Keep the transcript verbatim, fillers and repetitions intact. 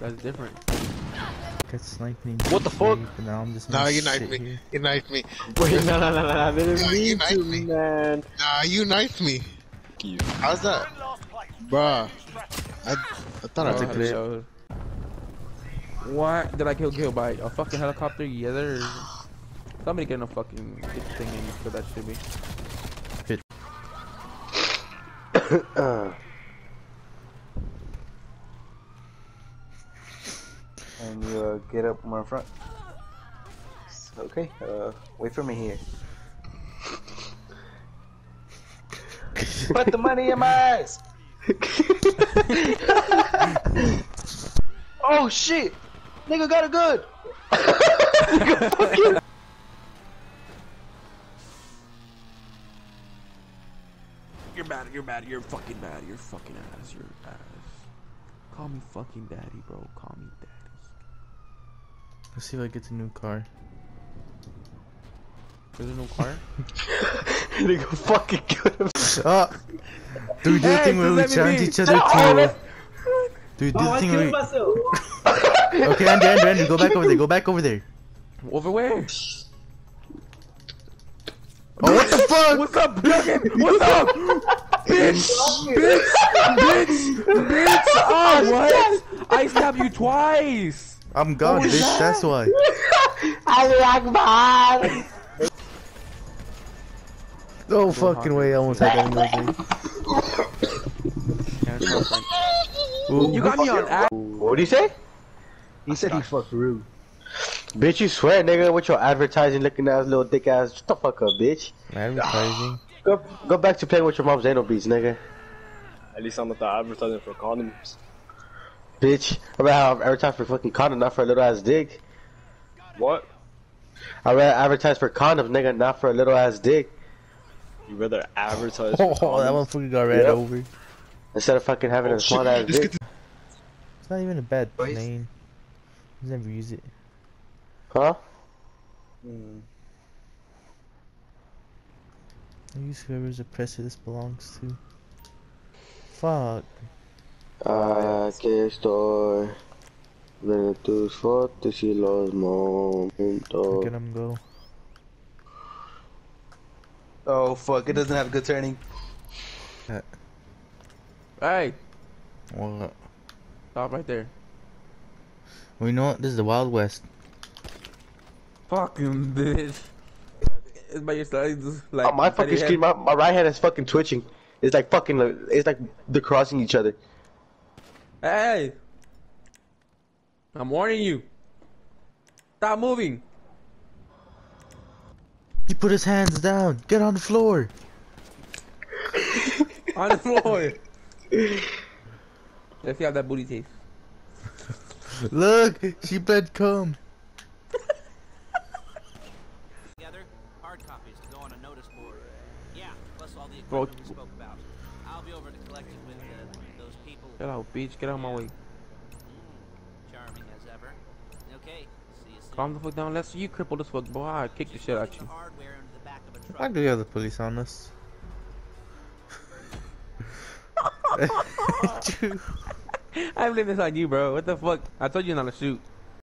That's different. Got sniping. What the fuck? But now I'm just Nah, you sit knifed me. here. You knifed me. Wait, no, no, no, no, I didn't Nah, mean you to, knifed me. man. Nah, you knifed me. How's that? Bruh. I, I thought I Oh, took how to it. show. What? Did I kill kill by a fucking helicopter? Yeah, there's somebody getting a fucking get thing in for that should be. uh. And you uh, get up more in front. Okay, uh, wait for me here. Put the money in my eyes! Oh shit! Nigga got it good! Nigga fucking... You're bad, you're bad, you're fucking bad, you're fucking ass, you're ass. Call me fucking daddy, bro. Call me daddy. Let's see if I get a new car. There's a new car? Nigga fucking kill him. Oh! Dude, do the Hey, thing where we let me challenge be. each other Oh, to... Dude, do Oh, the I thing killed where... myself. Okay, Andrew, Andrew, Andrew, go back over there, go back over there. Over where? Oh, what the fuck? What's up, Duggan? What's up? Bitch! Bitch! Bitch! Bitch! Oh, what? I stabbed you twice! I'm gone, What was bitch, that? that's why. Allah Akbar! No fucking way, I almost had that music. Ooh. You got me on act. What'd he say? He said he fucked rude. Bitch, you swear, nigga, with your advertising looking ass, little dick ass. Shut the fuck up, bitch. Advertising. Go, go back to playing with your mom's anal beats, nigga. At least I'm not advertising for condoms. Bitch, I rather have advertised for fucking condoms, not for a little ass dick. What? I rather advertise for condoms, nigga, not for a little ass dick. You rather advertise Oh, for that condoms? motherfucker got ran Yep. over. Instead of fucking having Oh, a small ass shit. dick. It's not even a bad Boys. name. Just never use it. Huh? Mm. I use whoever's oppressor this belongs to. Fuck. Aquí estoy. De tus fotos y los momentos. Look at him go. Oh fuck, it doesn't have good turning. Hey, What? stop right there. Well, you know what? This is the Wild West. Fucking bitch. It's by your side, just like. Oh, my fucking screen, my, my right hand is fucking twitching. It's like fucking, like, it's like they're crossing each other. Hey! I'm warning you. Stop moving. He put his hands down. Get on the floor. On the floor. Let's see how that booty tastes. Look, she bled cum. Together, hard copies to go on a notice board. Yeah, plus all the Bro. equipment we spoke about. I'll be over to collect it with uh, those people. Get out, bitch. Get out of my way. Mm, charming as ever. Okay, see you soon. Calm the fuck down. Let's you cripple this fuck, boy. I'll kick the shit out The you. hardware into the back of a truck. Why do you have the police on us? I blame this on you, bro. What the fuck? I told you not to shoot.